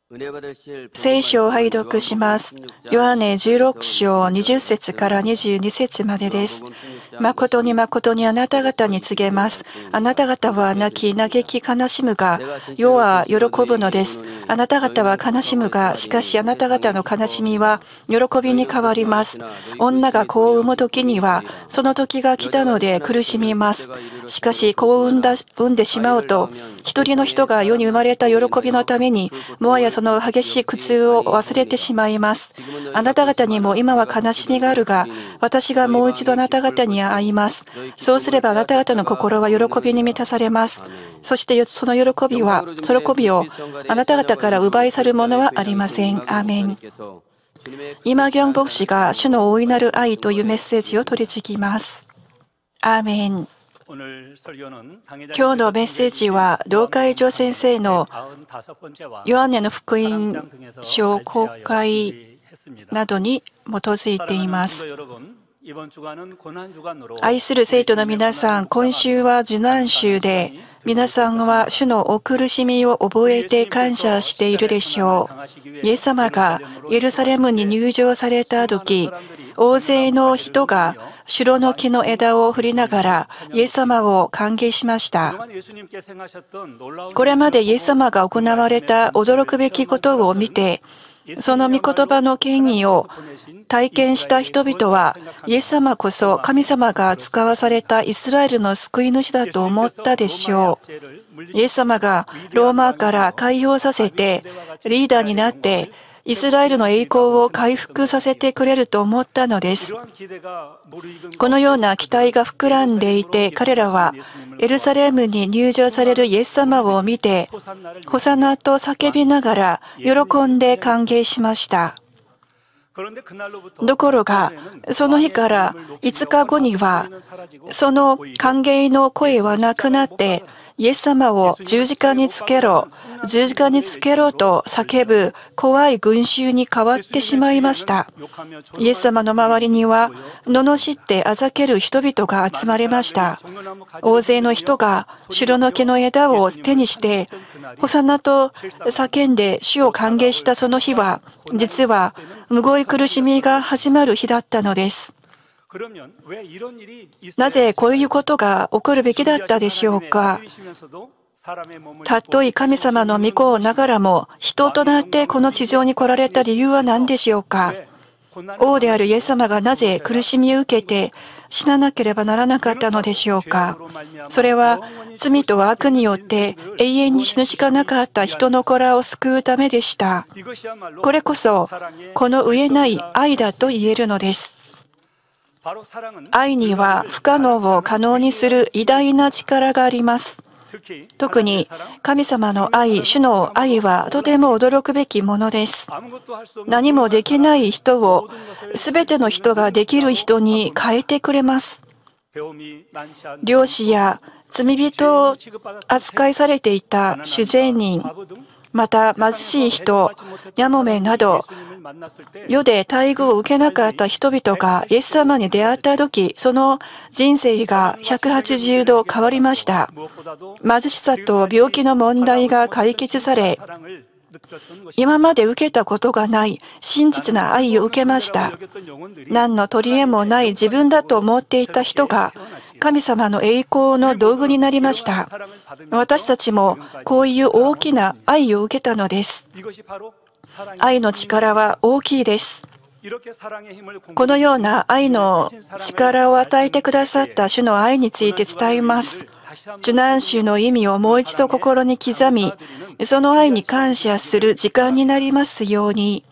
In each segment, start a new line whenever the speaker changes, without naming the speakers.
聖書を拝読します。ヨハネ16章20節から22節までです。誠に誠にあなた方に告げます。あなた方は泣き嘆き悲しむが、世は喜ぶのです。あなた方は悲しむが、しかしあなた方の悲しみは喜びに変わります。女が子を産む時には、その時が来たので苦しみます。しかし子を産んでしまうと、一人の人が世に生まれた喜びのために、もはやその激しい苦痛を忘れてしまいます。あなた方にも今は悲しみがあるが、私がもう一度あなた方に会います。そうすればあなた方の心は喜びに満たされます。そしてその喜びをあなた方から奪い去るものはありません。アーメン。イマギョン牧師が主の大いなる愛というメッセージを取り次ぎます。アーメン。今日のメッセージは、同会長先生のヨハネの福音書公開などに基づいています。愛する生徒の皆さん、今週は受難週で、皆さんは主のお苦しみを覚えて感謝しているでしょう。イエス様がエルサレムに入場された時、大勢の人がシュロの木の枝を振りながらイエス様を歓迎しました。これまでイエス様が行われた驚くべきことを見て、その御言葉の権威を体験した人々は、イエス様こそ神様が使わされたイスラエルの救い主だと思ったでしょう。イエス様がローマから解放させて、リーダーになって、イスラエルの栄光を回復させてくれると思ったのです。このような期待が膨らんでいて、彼らはエルサレムに入場されるイエス様を見て、ホサナと叫びながら喜んで歓迎しました。ところが、その日から5日後には、その歓迎の声はなくなって、イエス様を十字架につけろ、十字架につけろと叫ぶ怖い群衆に変わってしまいました。イエス様の周りには、罵ってあざける人々が集まりました。大勢の人がシュロの木の枝を手にして、ホサナと叫んで主を歓迎したその日は、実はむごい苦しみが始まる日だったのです。なぜこういうことが起こるべきだったでしょうか。たとえ神様の御子ながらも人となってこの地上に来られた理由は何でしょうか。王であるイエス様がなぜ苦しみを受けて死ななければならなかったのでしょうか。それは罪と悪によって永遠に死ぬしかなかった人の子らを救うためでした。これこそこの飢えない愛だと言えるのです。愛には不可能を可能にする偉大な力があります。特に神様の愛、主の愛はとても驚くべきものです。何もできない人を全ての人ができる人に変えてくれます。漁師や罪人扱いされていた主税人、また貧しい人、やもめなど、世で待遇を受けなかった人々がイエス様に出会ったとき、その人生が180度変わりました。貧しさと病気の問題が解決され、今まで受けたことがない真実な愛を受けました。何の取り柄もない自分だと思っていた人が、神様の栄光の道具になりました。私たちもこういう大きな愛を受けたのです。愛の力は大きいです。このような愛の力を与えてくださった主の愛について伝えます。受難週の意味をもう一度心に刻み、その愛に感謝する時間になりますように。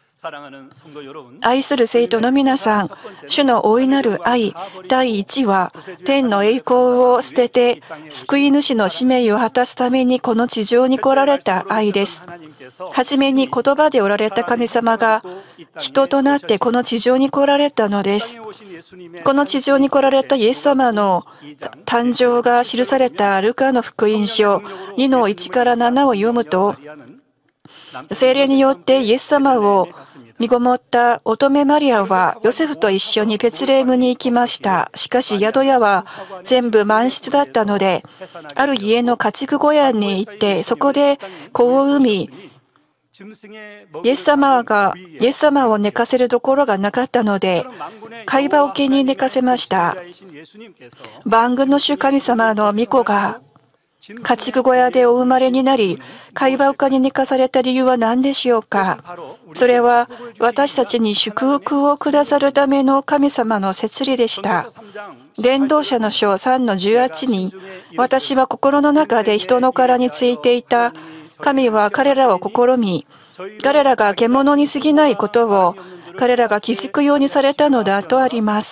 愛する生徒の皆さん、主の大いなる愛、第一は、天の栄光を捨てて、救い主の使命を果たすためにこの地上に来られた愛です。はじめに言葉でおられた神様が、人となってこの地上に来られたのです。この地上に来られたイエス様の誕生が記されたルカの福音書2の1から7を読むと、聖霊によってイエス様を身ごもった乙女マリアはヨセフと一緒にベツレヘムに行きました。しかし宿屋は全部満室だったので、ある家の家畜小屋に行って、そこで子を産み、 イエス様を寝かせるところがなかったので、貝羽桶に寝かせました。万軍の主神様の御子が家畜小屋でお生まれになり、貝羽桶に寝かされた理由は何でしょうか。それは私たちに祝福をくださるための神様の摂理でした。伝道者の書3-18に、私は心の中で人の殻についていた。神は彼らを試み、彼らが獣に過ぎないことを彼らが気づくようにされたのだとあります。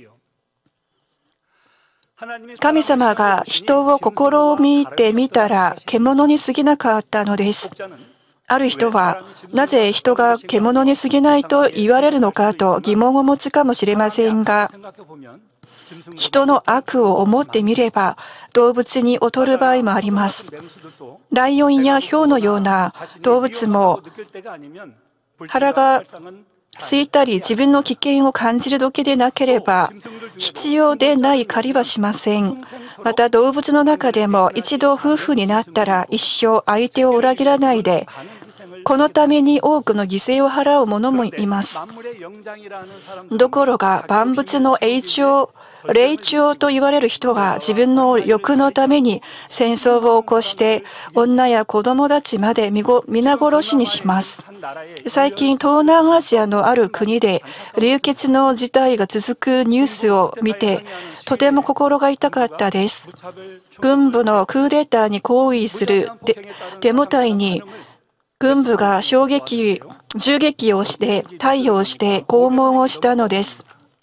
神様が人を試みてみたら獣に過ぎなかったのです。ある人は、なぜ人が獣に過ぎないと言われるのかと疑問を持つかもしれませんが、人の悪を思ってみれば動物に劣る場合もあります。ライオンやヒョウのような動物も腹が空いたり自分の危険を感じる時でなければ必要でない狩りはしません。また動物の中でも一度夫婦になったら一生相手を裏切らないで、このために多くの犠牲を払う者もいます。ところが万物の霊長と言われる人が自分の欲のために戦争を起こして女や子供たちまで皆殺しにします。最近東南アジアのある国で流血の事態が続くニュースを見てとても心が痛かったです。軍部のクーデターに抗議するデモ隊に軍部が銃撃をして対応して拷問をしたのです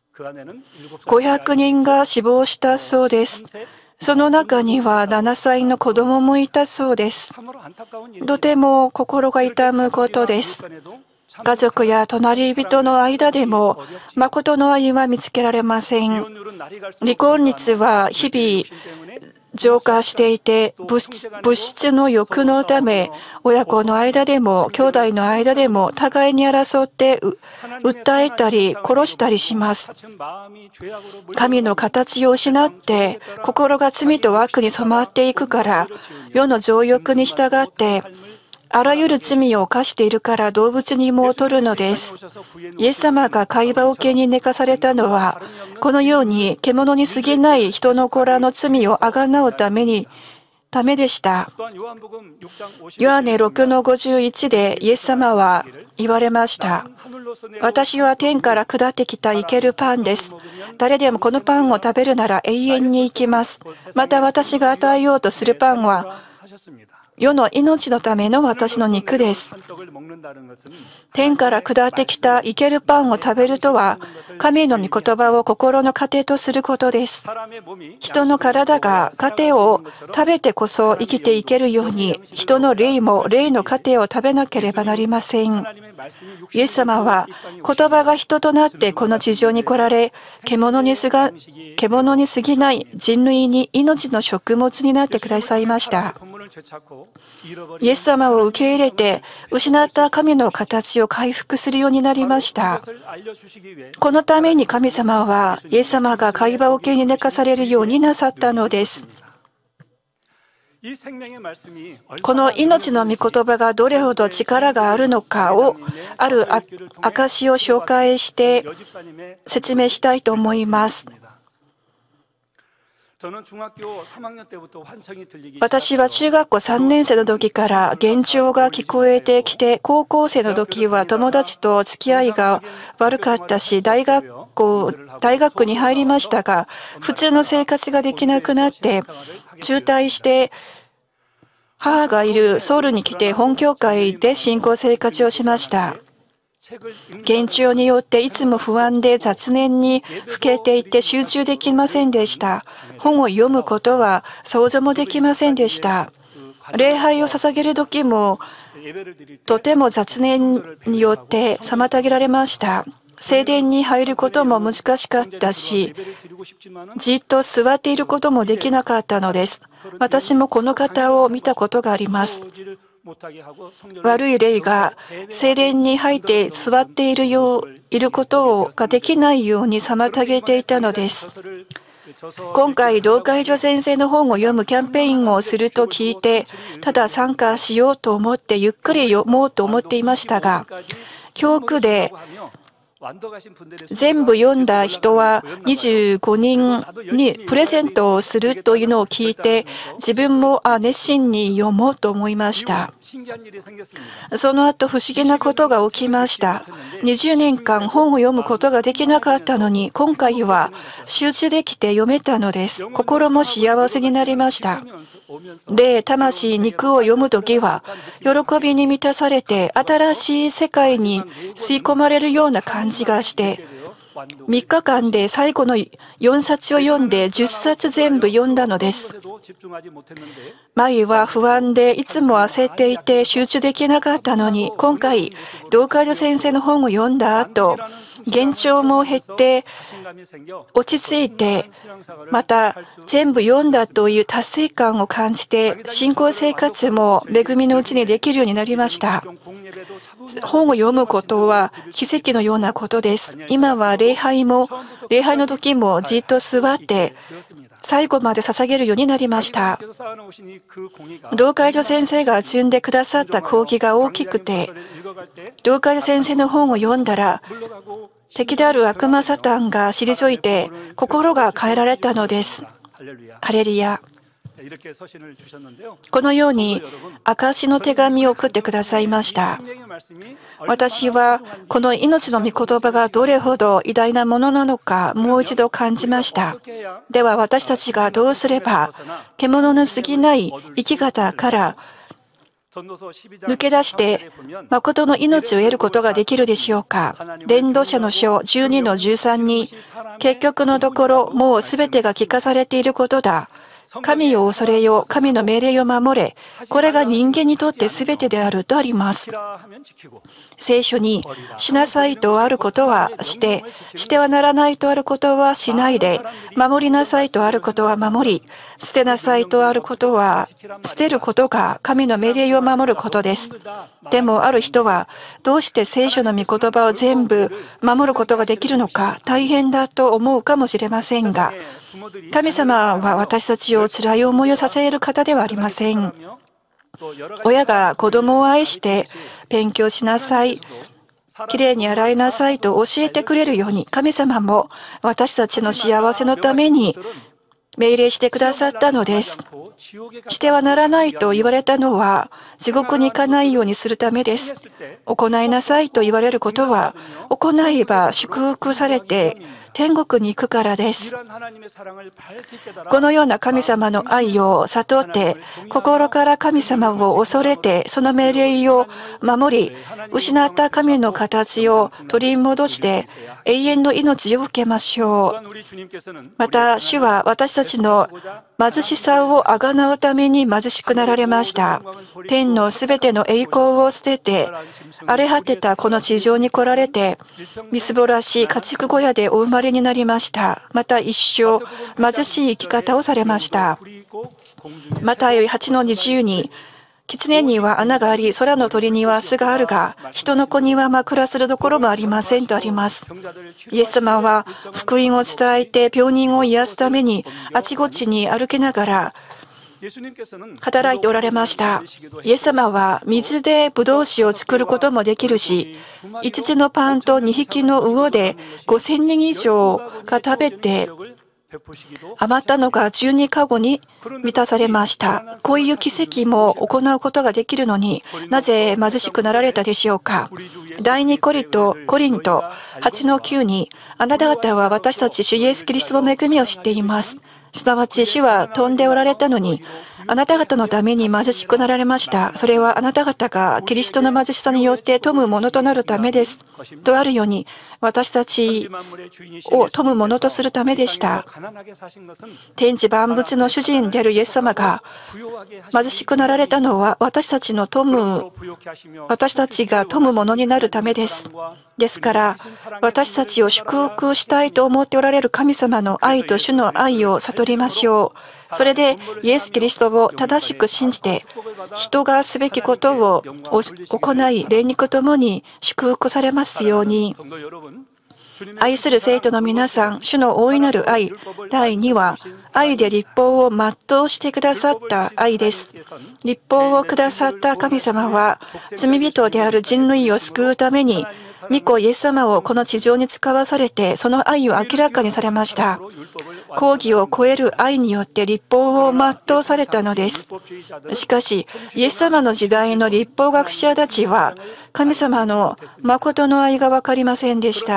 。500人が死亡したそうです。その中には7歳の子供もいたそうです。とても心が痛むことです。家族や隣人の間でも誠の愛は見つけられません。離婚率は日々増加していて、物質の欲のため、親子の間でも兄弟の間でも互いに争って訴えたり殺したりします。神の形を失って心が罪と悪に染まっていくから、世の情欲に従ってあらゆる罪を犯しているから動物にも劣るのです。イエス様が貝羽桶に寝かされたのは、このように獣に過ぎない人の子らの罪をあがなうためでした。ヨハネ 6-51 でイエス様は言われました。私は天から下ってきた生けるパンです。誰でもこのパンを食べるなら永遠に生きます。また私が与えようとするパンは世の命のための私の肉です。天から下ってきた生けるパンを食べるとは、神の御言葉を心の糧とすることです。人の体が糧を食べてこそ生きていけるように、人の霊も霊の糧を食べなければなりません。イエス様は言葉が人となってこの地上に来られ、獣に過ぎない人類に命の食物になってくださいました。イエス様を受け入れて失った神の形を回復するようになりました。このために神様はイエス様が貝羽桶に寝かされるようになさったのです。この命の御言葉がどれほど力があるのかをある証を紹介して説明したいと思います。私は中学校3年生の時から幻聴が聞こえてきて、高校生の時は友達と付き合いが悪かったし、大学に入りましたが、普通の生活ができなくなって中退して、母がいるソウルに来て本教会で信仰生活をしました。幻聴によっていつも不安で雑念にふけていて集中できませんでした。本を読むことは想像もできませんでした。礼拝を捧げる時もとても雑念によって妨げられました。聖殿に入ることも難しかったし、じっと座っていることもできなかったのです。私もこの方を見たことがあります。悪い霊が聖殿に入って座っていることができないように妨げていたのです。 今回、同会女先生の本を読むキャンペーンをすると聞いて、ただ参加しようと思ってゆっくり読もうと思っていましたが、教区で全部読んだ人は25人にプレゼントをするというのを聞いて、自分も熱心に読もうと思いました。その後、不思議なことが起きました。20年間本を読むことができなかったのに、今回は集中できて読めたのです。心も幸せになりました。霊、魂、肉を読むときは、喜びに満たされて、新しい世界に吸い込まれるような感じがして、3日間で最後の4冊を読んで10冊全部読んだのです。前は不安でいつも焦っていて集中できなかったのに、今回、同会女先生の本を読んだ後、幻聴も減って落ち着いて、また全部読んだという達成感を感じて、信仰生活も恵みのうちにできるようになりました。本を読むことは奇跡のようなことです。今は礼拝の時もじっと座って最後まで捧げるようになりました。同会女先生が積んでくださった講義が大きくて、同会女先生の本を読んだら、敵である悪魔サタンが退いて心が変えられたのです。ハレルヤ。このように証の手紙を送ってくださいました。私はこの命の御言葉がどれほど偉大なものなのかもう一度感じました。では私たちがどうすれば獣の過ぎない生き方から抜け出して誠の命を得ることができるでしょうか。伝道者の書12の13に、結局のところもうすべてが聞かされていることだ。神を恐れよ、神の命令を守れ。これが人間にとってすべてであるとあります。聖書に、しなさいとあることはして、してはならないとあることはしないで、守りなさいとあることは守り、捨てなさいとあることは捨てることが神の命令を守ることです。でもある人は、どうして聖書の御言葉を全部守ることができるのか大変だと思うかもしれませんが、神様は私たちを辛い思いをさせる方ではありません。親が子供を愛して勉強しなさい、きれいに洗いなさいと教えてくれるように、神様も私たちの幸せのために命令してくださったのです。してはならないと言われたのは地獄に行かないようにするためです。行いなさいと言われることは行えば祝福されて天国に行くからです。このような神様の愛を悟って、心から神様を恐れて、その命令を守り、失った神の形を取り戻して、永遠の命を受けましょう。また、主は私たちの貧しさをあがなうために貧しくなられました。天のすべての栄光を捨てて、荒れ果てたこの地上に来られて、みすぼらしい家畜小屋でお生まれになりました。また一生貧しい生き方をされました。マタイ8の20に、狐には穴があり、空の鳥には巣があるが、人の子には枕するところもありませんとあります。イエス様は福音を伝えて病人を癒すためにあちこちに歩きながら働いておられました。イエス様は水でブドウ酒を作ることもできるし、5つのパンと2匹の魚で5000人以上が食べて、余ったのが12カゴに満たされました。こういう奇跡も行うことができるのになぜ貧しくなられたでしょうか。第2コリント8の9に、あなた方は私たち主イエスキリストの恵みを知っています。すなわち主は飛んでおられたのに、あなた方のために貧しくなられました。それはあなた方がキリストの貧しさによって富むものとなるためです。とあるように、私たちを富むものとするためでした。天地万物の主人であるイエス様が貧しくなられたのは私たちが富むものになるためです。ですから、私たちを祝福したいと思っておられる神様の愛と主の愛を悟りましょう。それでイエス・キリストを正しく信じて、人がすべきことを行い、霊肉ともに祝福されますように。 愛する生徒の皆さん、主の大いなる愛。第2は、愛で律法を全うしてくださった愛です。律法をくださった神様は、罪人である人類を救うために、御子イエス様をこの地上に使わされて、その愛を明らかにされました。公義を超える愛によって律法を全うされたのです。しかし、イエス様の時代の律法学者たちは、神様の誠の愛が分かりませんでした。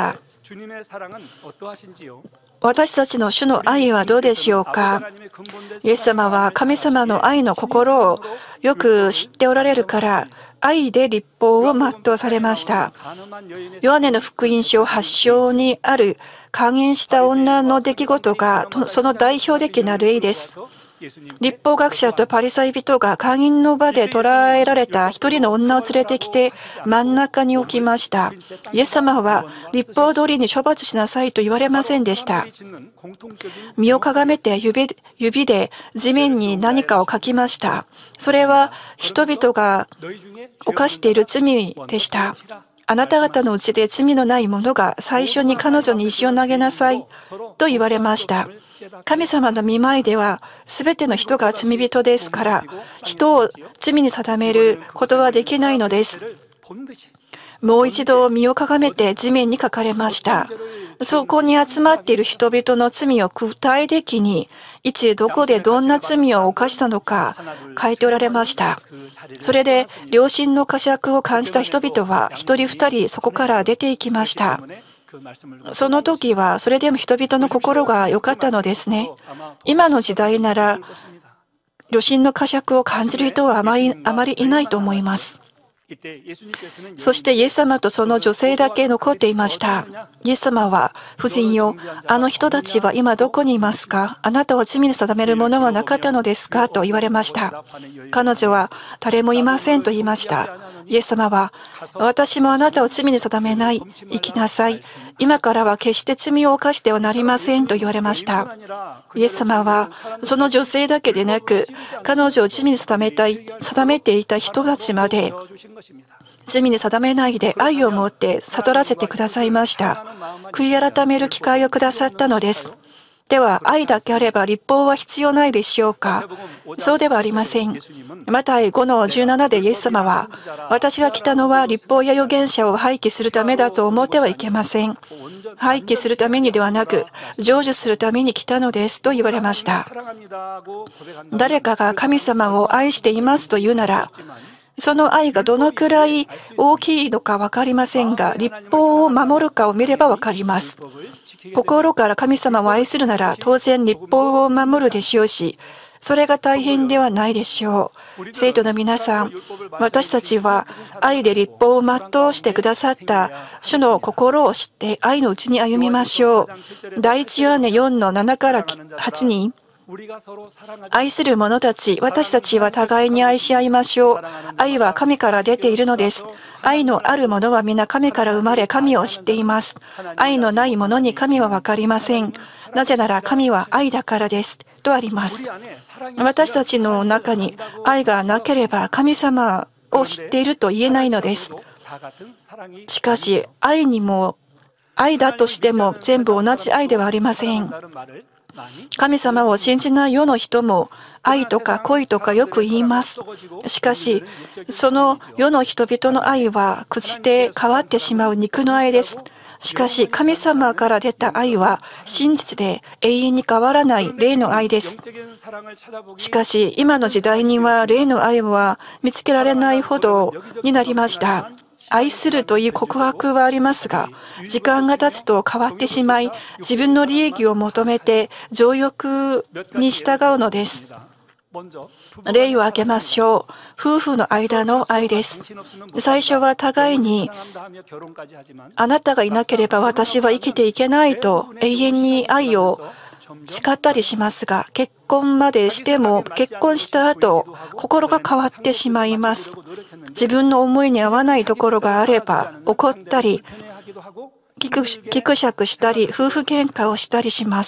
私たちの主の愛はどうでしょうか。イエス様は神様の愛の心をよく知っておられるから、愛で律法を全うされました。ヨハネの福音書8章にある勧誘した女の出来事がその代表的な例です。律法学者とパリサイ人が勧誘の場で捕らえられた一人の女を連れてきて真ん中に置きました。イエス様は律法通りに処罰しなさいと言われませんでした。身をかがめて指で地面に何かを書きました。それは人々が犯している罪でした。あなた方のうちで罪のない者が最初に彼女に石を投げなさいと言われました。神様の御前では全ての人が罪人ですから、人を罪に定めることはできないのです。もう一度身をかがめて地面に書かれました。そこに集まっている人々の罪を具体的に、いつどこでどんな罪を犯したのか書いておられました。それで良心の呵責を感じた人々は一人二人そこから出ていきました。その時はそれでも人々の心が良かったのですね。今の時代なら良心の呵責を感じる人はあまりいないと思います。そしてイエス様とその女性だけ残っていました。イエス様は、夫人よ、あの人たちは今どこにいますか？あなたを罪に定めるものはなかったのですか？と言われました。彼女は、誰もいませんと言いました。イエス様は、私もあなたを罪に定めない。行きなさい。今からは決して罪を犯してはなりませんと言われました。イエス様は、その女性だけでなく、彼女を罪に定めていた人たちまで、罪に定めないで愛を持って悟らせてくださいました。悔い改める機会をくださったのです。では、愛だけあれば律法は必要ないでしょうか？そうではありません。マタイ 5:17 でイエス様は、私が来たのは律法や預言者を廃棄するためだと思ってはいけません。廃棄するためにではなく、成就するために来たのですと言われました。誰かが神様を愛していますと言うなら、その愛がどのくらい大きいのか分かりませんが、律法を守るかを見れば分かります。心から神様を愛するなら当然律法を守るでしょうし、それが大変ではないでしょう。生徒の皆さん、私たちは愛で律法を全うしてくださった主の心を知って愛のうちに歩みましょう。第一ヨハネ 4:7 から8に、愛する者たち、私たちは互いに愛し合いましょう。愛は神から出ているのです。愛のある者は皆神から生まれ、神を知っています。愛のない者に神は分かりません。なぜなら神は愛だからです。とあります。私たちの中に愛がなければ神様を知っていると言えないのです。しかし、愛にも、愛だとしても全部同じ愛ではありません。神様を信じない世の人も愛とか恋とかよく言います。しかし、その世の人々の愛は朽ちて変わってしまう肉の愛です。しかし、神様から出た愛は真実で永遠に変わらない霊の愛です。しかし、今の時代には霊の愛は見つけられないほどになりました。愛するという告白はありますが、時間が経つと変わってしまい、自分の利益を求めて情欲に従うのです。例を挙げましょう。夫婦の間の愛です。最初は互いに、あなたがいなければ私は生きていけないと永遠に愛を誓ったりしますが、結婚までしても結婚した後、心が変わってしまいます。自分の思いに合わないところがあれば怒ったり、ぎくしゃくしたり、夫婦喧嘩をしたりします。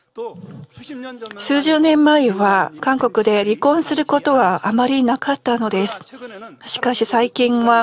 数十年前は韓国で離婚することはあまりなかったのです。しかし最近は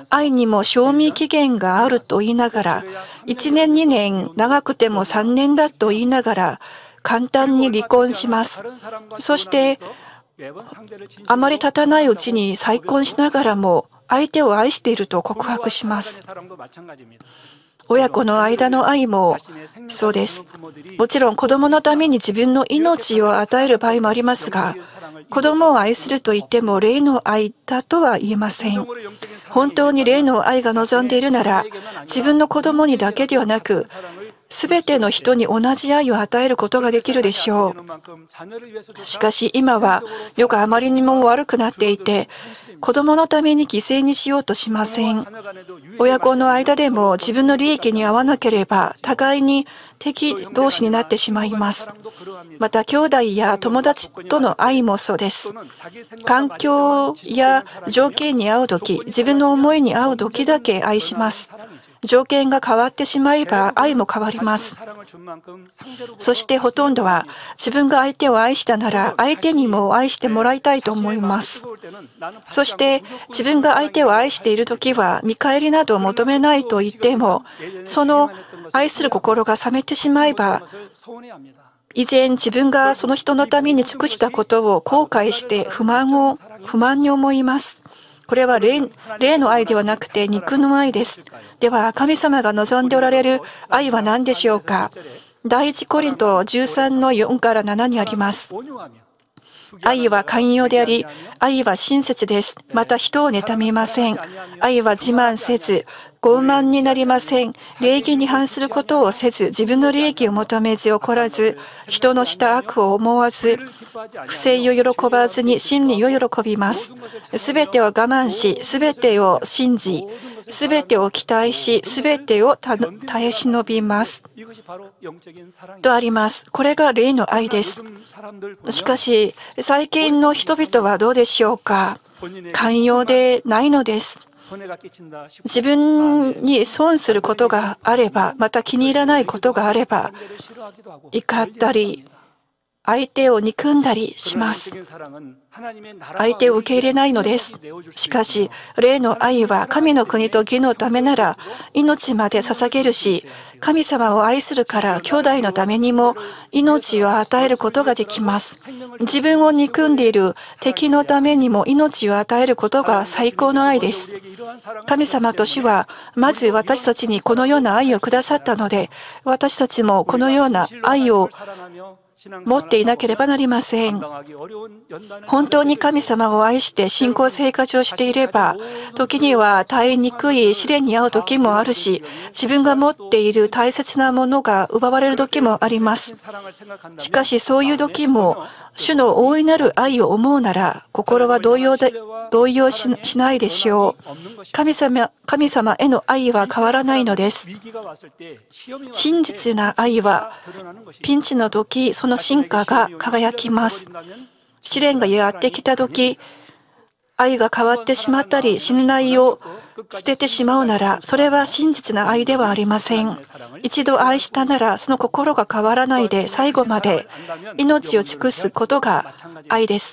愛にも賞味期限があると言いながら、1年2年、長くても3年だと言いながら、簡単に離婚します。そして、あまり経たないうちに再婚しながらも、相手を愛していると告白します。親子の間の愛もそうです。もちろん子供のために自分の命を与える場合もありますが、子供を愛すると言っても霊の愛だとは言えません。本当に霊の愛が望んでいるなら、自分の子供にだけではなく、すべての人に同じ愛を与えることができるでしょう。しかし今は世があまりにも悪くなっていて、子供のために犠牲にしようとしません。親子の間でも自分の利益に合わなければ互いに敵同士になってしまいます。また兄弟や友達との愛もそうです。環境や条件に合う時、自分の思いに合う時だけ愛します。条件が変わってしまえば愛も変わります。そしてほとんどは自分が相手を愛したなら相手にも愛してもらいたいと思います。そして自分が相手を愛しているときは見返りなどを求めないと言っても、その愛する心が冷めてしまえば、以前自分がその人のために尽くしたことを後悔して不満に思います。これは霊の愛ではなくて肉の愛です。では神様が望んでおられる愛は何でしょうか。第一コリント13の4から7にあります。愛は寛容であり、愛は親切です。また人を妬みません。愛は自慢せず、傲慢になりません。礼儀に反することをせず、自分の利益を求めず怒らず、人のした悪を思わず、不正を喜ばずに真理を喜びます。すべてを我慢し、すべてを信じ、すべてを期待し、すべてを耐え忍びます。とあります。これが霊の愛です。しかし、最近の人々はどうでしょうか。寛容でないのです。自分に損することがあれば、また気に入らないことがあれば、怒ったり、相手を憎んだりします。相手を受け入れないのです。しかし、霊の愛は神の国と義のためなら命まで捧げるし、神様を愛するから兄弟のためにも命を与えることができます。自分を憎んでいる敵のためにも命を与えることが最高の愛です。神様と主はまず私たちにこのような愛をくださったので、私たちもこのような愛を持っていなければなりません。本当に神様を愛して信仰生活をしていれば、時には耐えにくい試練に遭う時もあるし、自分が持っている大切なものが奪われる時もあります。しかしそういう時も、主の大いなる愛を思うなら、心は動揺しないでしょう。神様への愛は変わらないのです。真実な愛は、ピンチの時、その真価が輝きます。試練がやってきた時、愛が変わってしまったり、信頼を捨ててしまうなら、それは真実な愛ではありません。一度愛したなら、その心が変わらないで、最後まで命を尽くすことが愛です。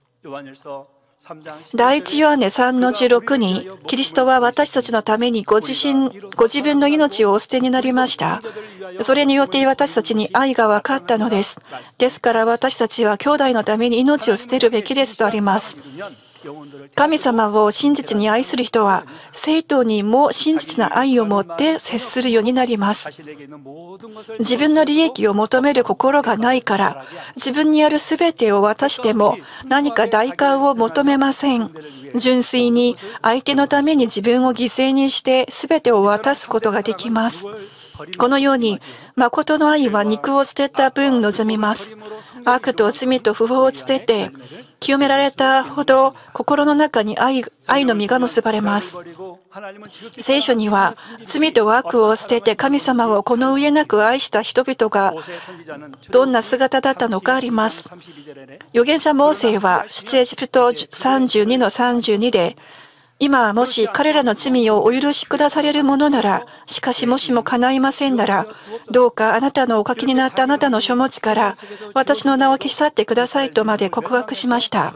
第一ヨハネ3の16に、キリストは私たちのためにご自分の命をお捨てになりました。それによって私たちに愛が分かったのです。ですから私たちは兄弟のために命を捨てるべきですとあります。神様を真実に愛する人は、生徒にも真実な愛を持って接するようになります。自分の利益を求める心がないから、自分にあるすべてを渡しても何か代価を求めません。純粋に相手のために自分を犠牲にしてすべてを渡すことができます。このように、誠の愛は肉を捨てた分望みます。悪と罪と不法を捨てて、清められたほど心の中に愛の実が結ばれます。聖書には罪と悪を捨てて神様をこの上なく愛した人々がどんな姿だったのかあります。預言者モーセは出エジプト32の32で、今もし彼らの罪をお許しくだされるものなら、しかしもしも叶いませんなら、どうかあなたのお書きになったあなたの書物から私の名を消し去ってくださいとまで告白しました。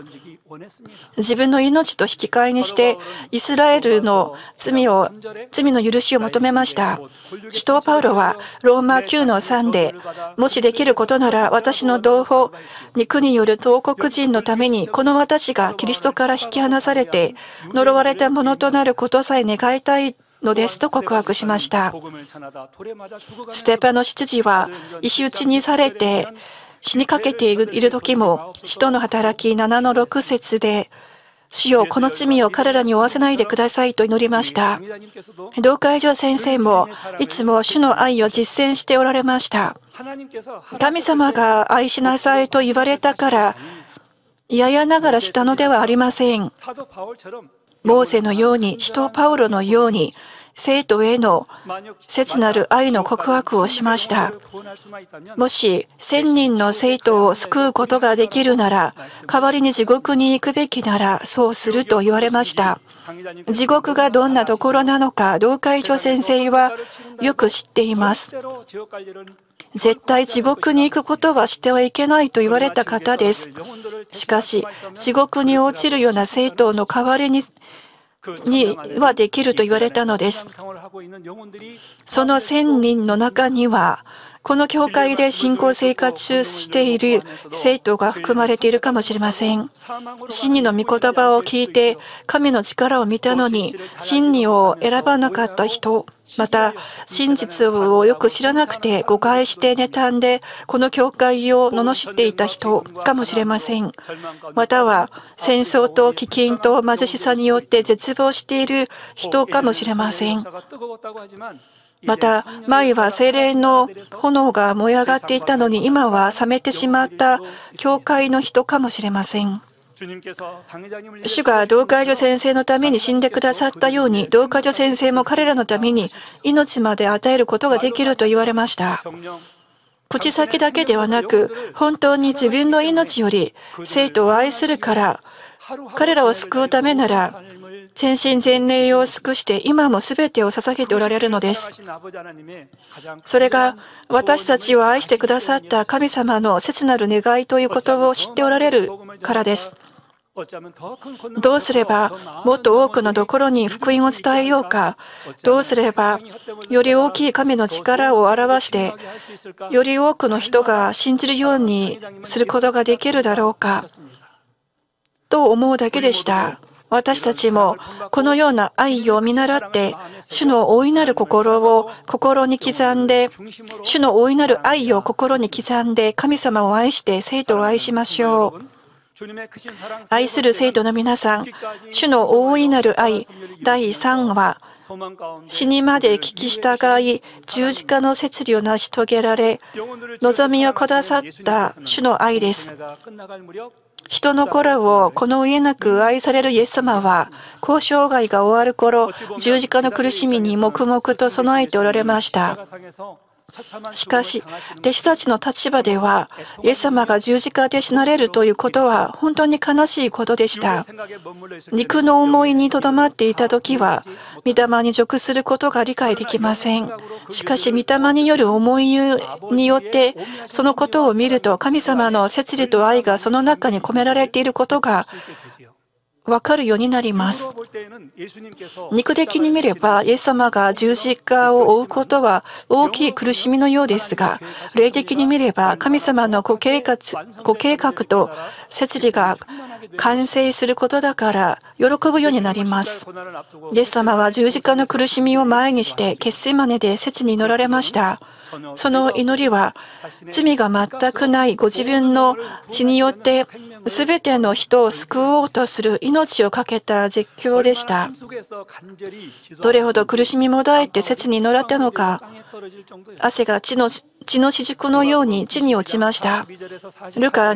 自分の命と引き換えにしてイスラエルの罪の許しを求めました。使徒パウロはローマ9-3で、もしできることなら私の同胞、肉による東国人のためにこの私がキリストから引き離されて呪われたものとなることさえ願いたいのですと告白しました。ステパノ執事は石打ちにされて死にかけている時も、使徒の働き7-6節で、主よ、この罪を彼らに負わせないでくださいと祈りました。同会場先生もいつも主の愛を実践しておられました。神様が愛しなさいと言われたから、嫌々ながらしたのではありません。モーセのように、使徒パウロのように、生徒への切なる愛の告白をしました。もし1000人の生徒を救うことができるなら、代わりに地獄に行くべきならそうすると言われました。地獄がどんなところなのか、同会長先生はよく知っています。絶対地獄に行くことはしてはいけないと言われた方です。しかし、地獄に落ちるような生徒の代わりにはできると言われたのです。その1000人の中には、この教会で信仰生活している生徒が含まれているかもしれません。真理の御言葉を聞いて神の力を見たのに真理を選ばなかった人、また真実をよく知らなくて誤解して妬んでこの教会を罵っていた人かもしれません。または戦争と飢饉と貧しさによって絶望している人かもしれません。また前は聖霊の炎が燃え上がっていたのに今は冷めてしまった教会の人かもしれません。主が同会女先生のために死んでくださったように、同会女先生も彼らのために命まで与えることができると言われました。口先だけではなく、本当に自分の命より生徒を愛するから、彼らを救うためなら全身全霊を尽くして今も全てを捧げておられるのです。それが私たちを愛してくださった神様の切なる願いということを知っておられるからです。どうすればもっと多くのところに福音を伝えようか、どうすればより大きい神の力を表してより多くの人が信じるようにすることができるだろうかと思うだけでした。私たちもこのような愛を見習って主の大いなる心を心に刻んで、主の大いなる愛を心に刻んで神様を愛して生徒を愛しましょう。愛する生徒の皆さん、主の大いなる愛第3話、死にまで聞き従い十字架の摂理を成し遂げられ望みをくださった主の愛です。人の子をこの上なく愛されるイエス様は、交渉外が終わる頃、十字架の苦しみに黙々と備えておられました。しかし、弟子たちの立場では、イエス様が十字架で死なれるということは本当に悲しいことでした。肉の思いにとどまっていたときは、御霊に属することが理解できません。しかし、御霊による思いによって、そのことを見ると、神様の摂理と愛がその中に込められていることが分かるようになります。肉的に見れば、イエス様が十字架を負うことは大きい苦しみのようですが、霊的に見れば、神様のご計画と摂理が完成することだから喜ぶようになります。イエス様は十字架の苦しみを前にして決戦までで切に祈られました。その祈りは罪が全くないご自分の血によって全ての人を救おうとする命を懸けた絶叫でした。どれほど苦しみもだえて切に祈られたのか、汗が血の雫のように地に落ちました。ルカ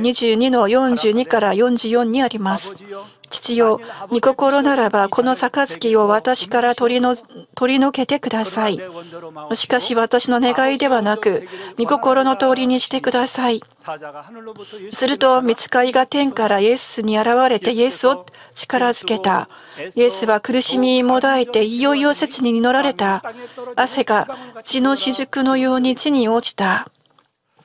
22-42から44にあります。父よ、御心ならばこの杯を私から取り除けてください。しかし私の願いではなく、御心の通りにしてください。すると、御使いが天からイエスに現れてイエスを力づけた。イエスは苦しみもだえていよいよ切に祈られた。汗が血の雫のように地に落ちた。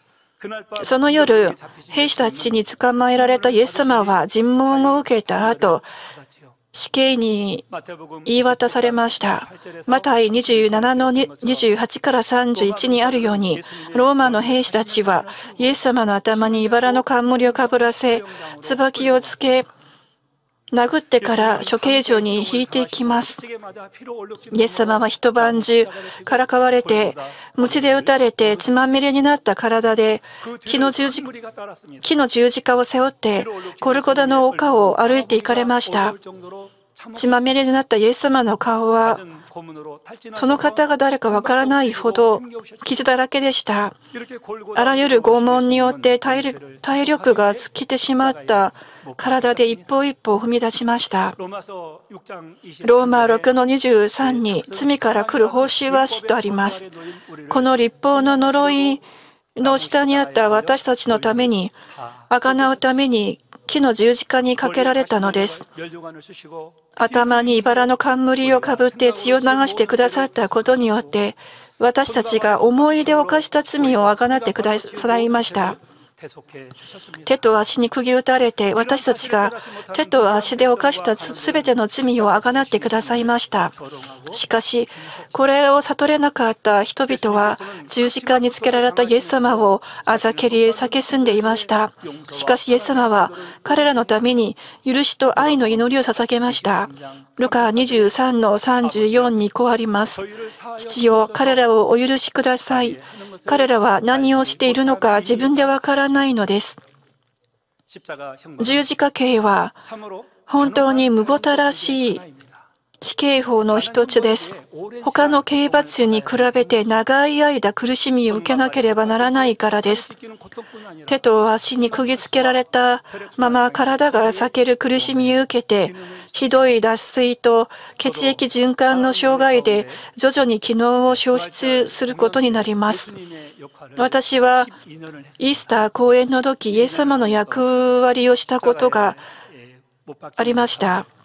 その夜、兵士たちに捕まえられたイエス様は尋問を受けた後、死刑に言い渡されました。マタイ27の28から31にあるように、ローマの兵士たちはイエス様の頭に茨の冠をかぶらせ、椿をつけ、殴ってから処刑場に引いていきます。イエス様は一晩中からかわれて、鞭で打たれて血まみれになった体で木の十字架を背負ってゴルゴダの丘を歩いて行かれました。血まみれになったイエス様の顔はその方が誰かわからないほど傷だらけでした。あらゆる拷問によって体力が尽きてしまった体で一歩一歩踏み出しました。ローマ6の23に罪から来る報酬は死とあります。この律法の呪いの下にあった私たちのために、贖うために木の十字架にかけられたのです。頭に茨の冠をかぶって血を流してくださったことによって、私たちが思い出を犯した罪をあがなってくださいました。手と足に釘打たれて、私たちが手と足で犯したすべての罪をあがなってくださいました。しかし、これを悟れなかった人々は、十字架につけられたイエス様をあざけり蔑んでいました。しかし、イエス様は彼らのために許しと愛の祈りを捧げました。ルカ23の34にこうあります。父よ、彼らをお許しください。彼らは何をしているのか自分でわからないのです。十字架刑は本当にむごたらしい死刑法の一つです。他の刑罰に比べて長い間苦しみを受けなければならないからです。手と足に釘付けられたまま体が裂ける苦しみを受けて、ひどい脱水と血液循環の障害で徐々に機能を消失することになります。私はイースター公演の時、イエス様の役割をしたことがありました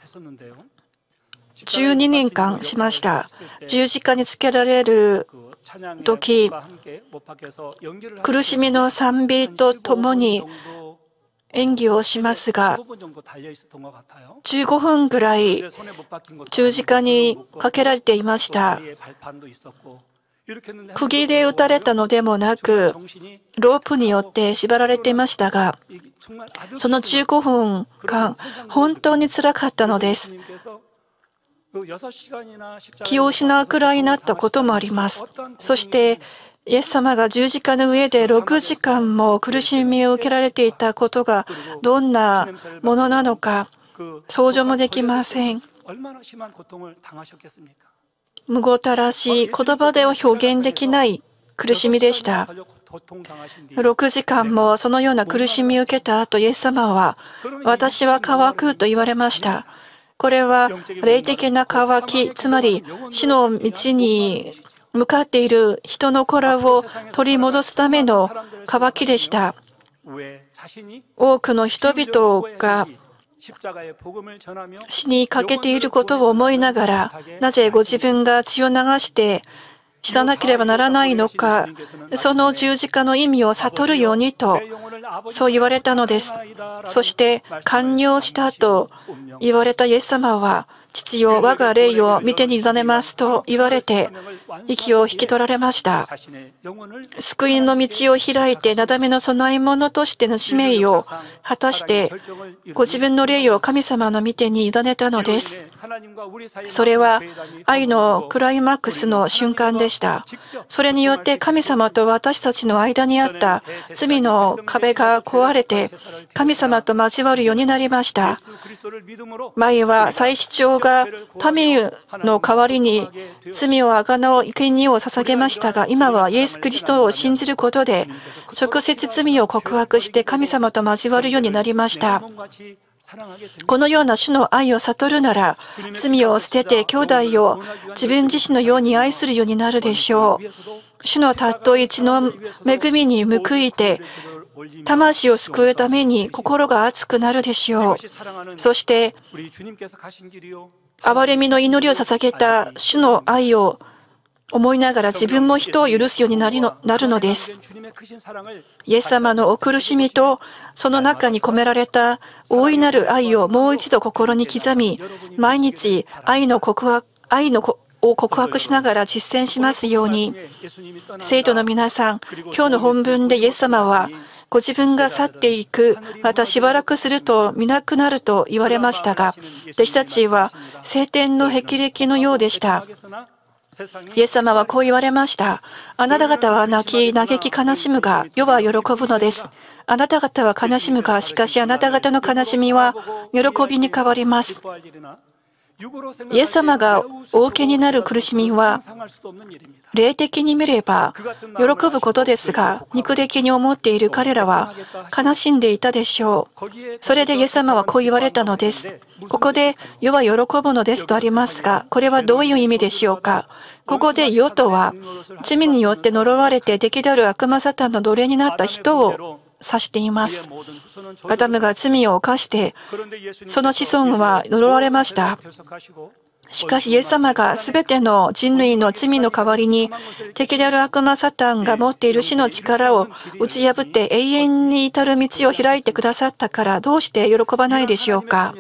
。12年間しました。十字架につけられる時、苦しみの賛美とともに演技をしますが、15分ぐらい十字架にかけられていました。釘で打たれたのでもなく、ロープによって縛られていましたが、その15分間、本当につらかったのです。気を失うくらいになったこともあります。そして、イエス様が十字架の上で6時間も苦しみを受けられていたことがどんなものなのか想像もできません。むごたらしい言葉では表現できない苦しみでした。6時間もそのような苦しみを受けた後、イエス様は私は乾くと言われました。これは霊的な渇き、つまり死の道に向かっている人の子らを取り戻すための渇きでした。多くの人々が死にかけていることを思いながら、なぜご自分が血を流して死ななければならないのか、その十字架の意味を悟るようにと、そう言われたのです。そして、完了したと言われたイエス様は、父よ、我が霊を御手に委ねますと言われて、息を引き取られました。救いの道を開いて、なだめの供え物としての使命を果たして、ご自分の霊を神様の御手に委ねたのです。それは愛のクライマックスの瞬間でした。それによって神様と私たちの間にあった罪の壁が壊れて、神様と交わるようになりました。前は祭司長が民の代わりに罪をあがなう生贄を捧げましたが、今はイエス・キリストを信じることで直接罪を告白して神様と交わるようになりました。このような主の愛を悟るなら、罪を捨てて兄弟を自分自身のように愛するようになるでしょう。主のたっと一の恵みに報いて、魂を救うために心が熱くなるでしょう。そして、憐れみの祈りを捧げた主の愛を思いながら自分も人を許すようになるのです。イエス様のお苦しみとその中に込められた大いなる愛をもう一度心に刻み、毎日愛を告白しながら実践しますように。生徒の皆さん、今日の本文でイエス様はご自分が去っていく、またしばらくすると見なくなると言われましたが、弟子たちは晴天の霹靂のようでした。イエス様はこう言われました。あなた方は泣き、嘆き、悲しむが、世は喜ぶのです。あなた方は悲しむが、しかしあなた方の悲しみは喜びに変わります。イエス様がお受けになる苦しみは、霊的に見れば喜ぶことですが、肉的に思っている彼らは悲しんでいたでしょう。それでイエス様はこう言われたのです。ここで世は喜ぶのですとありますが、これはどういう意味でしょうか。ここで世とは、罪によって呪われて敵である悪魔サタンの奴隷になった人を指しています。アダムが罪を犯して、その子孫は呪われました。しかしイエス様がすべての人類の罪の代わりに、敵である悪魔サタンが持っている死の力を打ち破って永遠に至る道を開いてくださったから、どうして喜ばないでしょうか。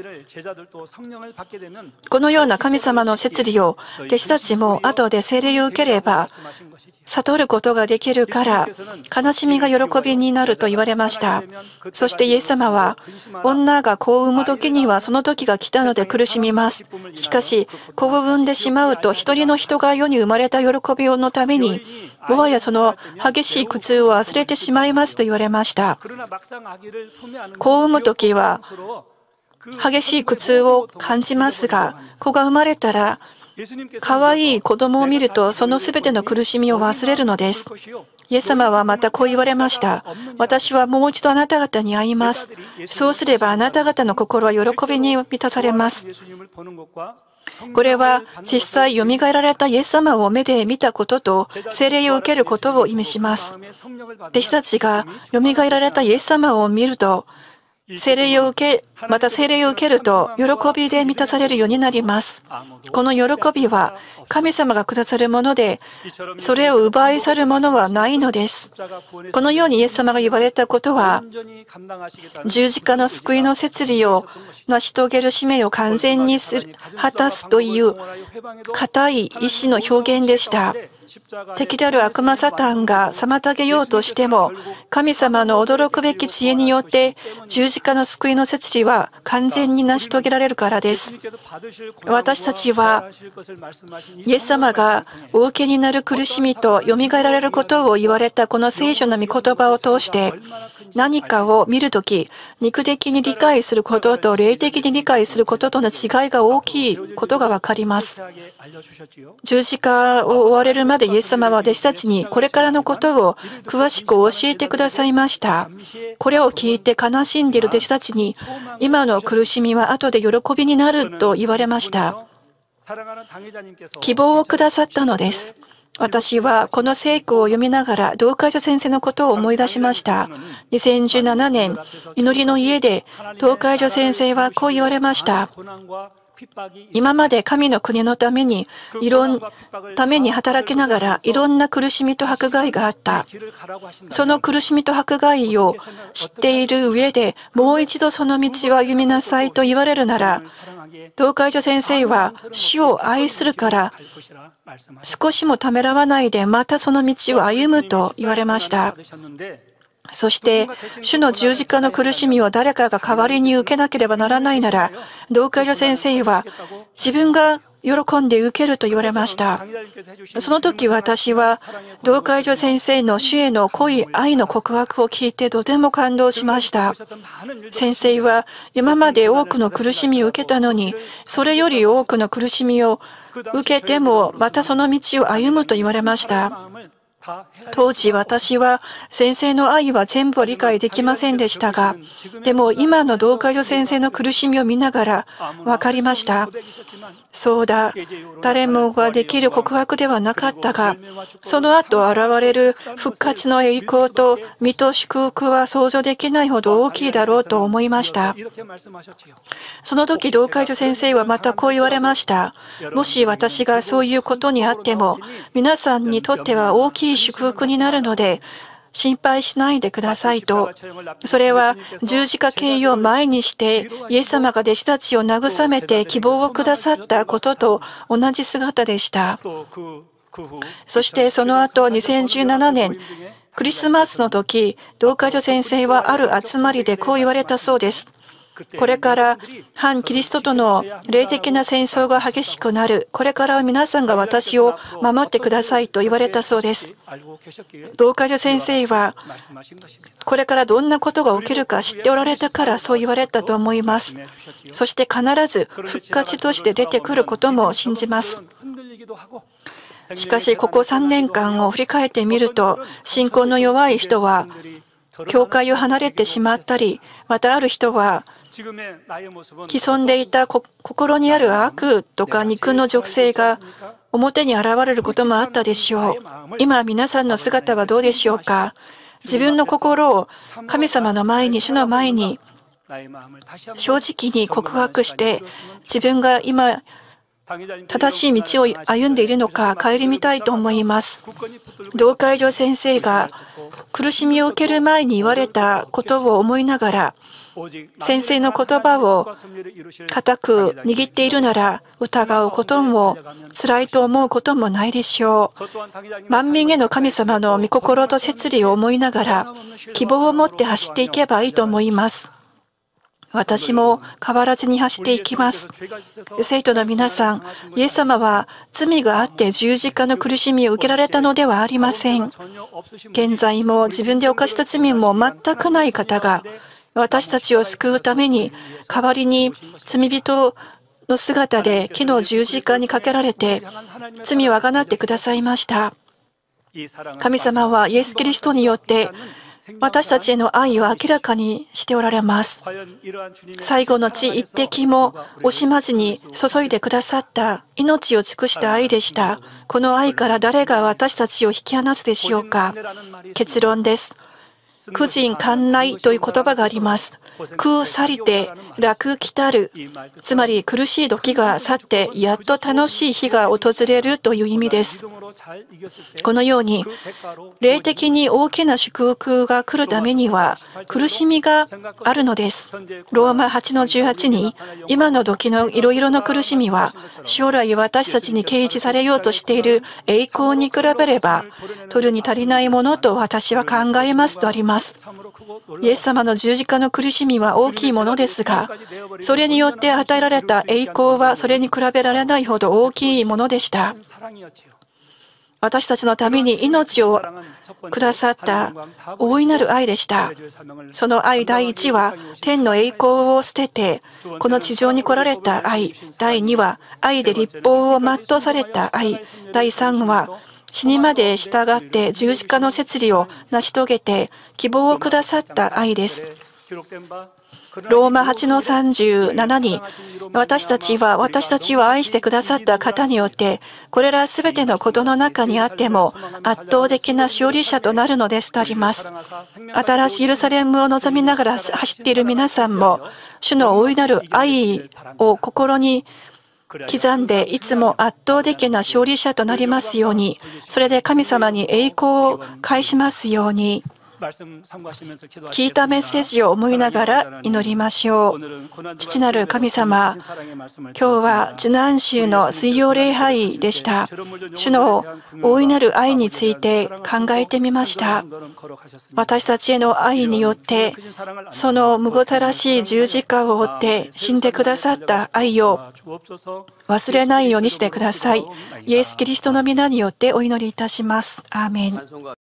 このような神様の摂理を弟子たちも後で聖霊を受ければ悟ることができるから、悲しみが喜びになると言われました。そしてイエス様は、女が子を産む時にはその時が来たので苦しみます。しかし子を産んでしまうと、一人の人が世に生まれた喜びのためにもはやその激しい苦痛を忘れてしまいますと言われました。子を産む時は激しい苦痛を感じますが、子が生まれたら可愛い子供を見ると、そのすべての苦しみを忘れるのです。イエス様はまたこう言われました。私はもう一度あなた方に会います。そうすればあなた方の心は喜びに満たされます。これは実際よみがえられたイエス様を目で見たことと聖霊を受けることを意味します。弟子たちがよみがえられたイエス様を見ると、また聖霊を受けると喜びで満たされるようになります。この喜びは神様がくださるもので、それを奪い去るものはないのです。このようにイエス様が言われたことは、十字架の救いの摂理を成し遂げる使命を完全に果たすという固い意志の表現でした。敵である悪魔サタンが妨げようとしても、神様の驚くべき知恵によって十字架の救いの摂理は完全に成し遂げられるからです。私たちはイエス様がお受けになる苦しみとよみがえられることを言われたこの聖書の御言葉を通して、何かを見るとき、肉的に理解することと霊的に理解することとの違いが大きいことが分かります。十字架を追われるまでイエス様は弟子たちにこれからのことを詳しく教えてくださいました。これを聞いて悲しんでいる弟子たちに、今の苦しみは後で喜びになると言われました。希望をくださったのです。私はこの聖句を読みながら同会所先生のことを思い出しました。2017年、祈りの家で同会所先生はこう言われました。今まで神の国のために働きながらいろんな苦しみと迫害があった。その苦しみと迫害を知っている上でもう一度その道を歩みなさいと言われるなら、同会所先生は主を愛するから少しもためらわないでまたその道を歩むと言われました。そして主の十字架の苦しみを誰かが代わりに受けなければならないなら、同会所先生は自分が喜んで受けると言われました。その時私は同会所先生の主への濃い愛の告白を聞いてとても感動しました。先生は今まで多くの苦しみを受けたのに、それより多くの苦しみを受けてもまたその道を歩むと言われました。 当時私は先生の愛は全部は理解できませんでしたが、でも今の同会女先生の苦しみを見ながら分かりました。そうだ、誰もができる告白ではなかったが、その後現れる復活の栄光と身と祝福は想像できないほど大きいだろうと思いました。その時同会女先生はまたこう言われました。もし私がそういうことにあっても、皆さんにとっては大きい祝福になるので、心配しないでくださいと。それは十字架経由を前にしてイエス様が弟子たちを慰めて希望をくださったことと同じ姿でした。そしてその後2017年クリスマスの時、同会女先生はある集まりでこう言われたそうです。これから反キリストとの霊的な戦争が激しくなる。これからは皆さんが私を守ってくださいと言われたそうです。同会女先生はこれからどんなことが起きるか知っておられたからそう言われたと思います。そして必ず復活として出てくることも信じます。しかしここ3年間を振り返ってみると、信仰の弱い人は教会を離れてしまったり、またある人は潜んでいた心にある悪とか肉の属性が表に現れることもあったでしょう。今皆さんの姿はどうでしょうか。自分の心を神様の前に、主の前に正直に告白して、自分が今正しい道を歩んでいるのか顧みたいと思います。同会女先生が苦しみを受ける前に言われたことを思いながら、先生の言葉を固く握っているなら、疑うことも辛いと思うこともないでしょう。万民への神様の御心と摂理を思いながら、希望を持って走っていけばいいと思います。私も変わらずに走っていきます。生徒の皆さん、イエス様は罪があって十字架の苦しみを受けられたのではありません。現在も自分で犯した罪も全くない方が、私たちを救うために代わりに罪人の姿で木の十字架にかけられて罪をあがなってくださいました。神様はイエス・キリストによって私たちへの愛を明らかにしておられます。最後の血一滴も惜しまずに注いでくださった命を尽くした愛でした。この愛から誰が私たちを引き離すでしょうか。結論です。苦尽寛来という言葉があります。苦去りて楽来たる。つまり苦しい時が去ってやっと楽しい日が訪れるという意味です。このように霊的に大きな祝福が来るためには苦しみがあるのです。ローマ 8-18 に今の時のいろいろな苦しみは将来私たちに掲示されようとしている栄光に比べれば取るに足りないものと私は考えますとあります。イエス様の十字架の苦しみは大きいものですが、それによって与えられた栄光はそれに比べられないほど大きいものでした。私たちのために命をくださった大いなる愛でした。その愛第一は天の栄光を捨ててこの地上に来られた愛。第二は愛で律法を全うされた愛。第三は死にまで従って十字架の摂理を成し遂げて希望をくださった愛です。ローマ 8-37 に私たちを愛してくださった方によってこれらすべてのことの中にあっても圧倒的な勝利者となるのですとあります。新しいエルサレムを望みながら走っている皆さんも主の大いなる愛を心に刻んでいつも圧倒的な勝利者となりますように、それで神様に栄光を返しますように。聞いたメッセージを思いながら祈りましょう。父なる神様、今日は受難週の水曜礼拝でした。主の大いなる愛について考えてみました。私たちへの愛によってそのむごたらしい十字架を追って死んでくださった愛を忘れないようにしてください。イエス・キリストの皆によってお祈りいたします。アーメン。